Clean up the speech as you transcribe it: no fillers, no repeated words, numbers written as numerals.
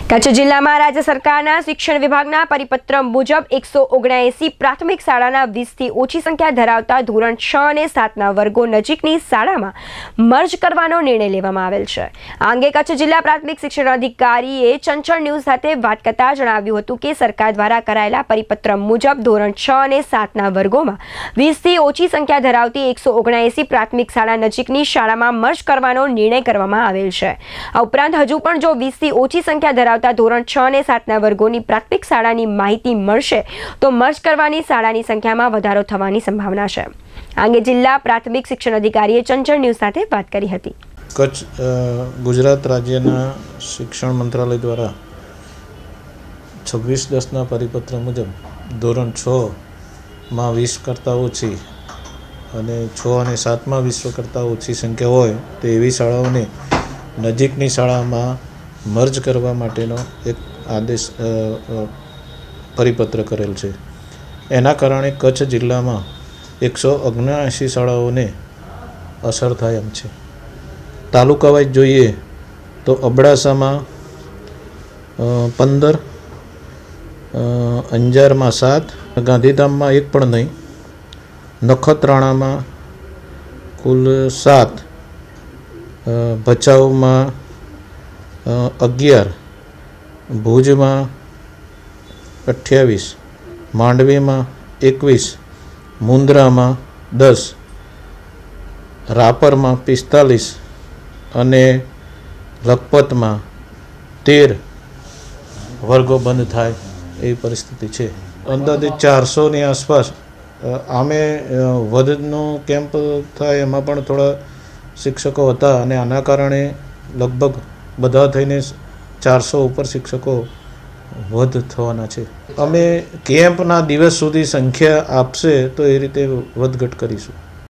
કચ્છ જિલ્લામાં રાજ્ય સરકારના શિક્ષણ વિભાગના પરિપત્ર મુજબ 179 પ્રાથમિક શાળાના 20થી ઓછી સંખ્યા ધરાવતા ધોરણ 6 અને 7ના વર્ગો નજીકની શાળામાં મર્જ કરવાનો નિર્ણય લેવામાં આવેલ છે। આ અંગે કચ્છ જિલ્લા પ્રાથમિક શિક્ષણ અધિકારીએ ચંચળ ન્યૂઝ સાથે વાત કરતા જણાવ્યું હતું કે સરકાર દ્વારા કરાયેલા પરિપત્ર મુજબ ધોરણ 6 અને 7ના વર્ગોમાં 20થી ઓછી સંખ્યા ધરાવતી 179 પ્રાથમિક શાળા નજીકની શાળામાં મર્જ કરવાનો નિર્ણય કરવામાં આવેલ છે। આ ઉપરાંત હજુ પણ જો 20થી ઓછી સંખ્યા ધરાવતા ધોરણ 6 અને 7ના વર્ગોની પ્રાથમિક શાળાની માહિતી મળશે તો મર્જ કરવાની શાળાની સંખ્યામાં વધારો થવાની સંભાવના છે। આ અંગે જિલ્લા પ્રાથમિક શિક્ષણ અધિકારીએ ચંચળ ન્યૂઝ સાથે વાત કરી હતી। કચ્છ ગુજરાત રાજ્યના શિક્ષણ મંત્રાલય દ્વારા 26/10ના પરિપત્ર મુજબ ધોરણ 6માં 20 કરતાં ઓછી અને 6 અને 7માં 20 કરતાં ઓછી સંખ્યા હોય તો એવી શાળાઓને નજીકની શાળામાં મર્જ કરવા માટેનો એક આદેશ પરિપત્ર કરેલ છે। એના કારણે કચ્છ જિલ્લામાં 179 શાળાઓને અસર થાય એમ છે। તાલુકા વાઇઝ જોઈએ તો અબડાસામાં 15, અંજારમાં 7, ગાંધીધામમાં 1 પણ નહીં, નખત્રાણામાં કુલ 7, ભચાઉમાં 11, ભુજમાં 28, માંડવીમાં 21, મુન્દ્રામાં 10, રાપરમાં 45 અને લખપતમાં 13 વર્ગો બંધ થાય એવી પરિસ્થિતિ છે। અંદાજે 400ની આસપાસ આમે વધનો કેમ્પ થાય એમાં પણ થોડા શિક્ષકો હતા અને આના કારણે લગભગ બધા થઈને 400 ઉપર શિક્ષકો વધ થવાના છે। અમે કેમ્પના દિવસ સુધી સંખ્યા આપશે તો એ રીતે વધઘટ કરીશું।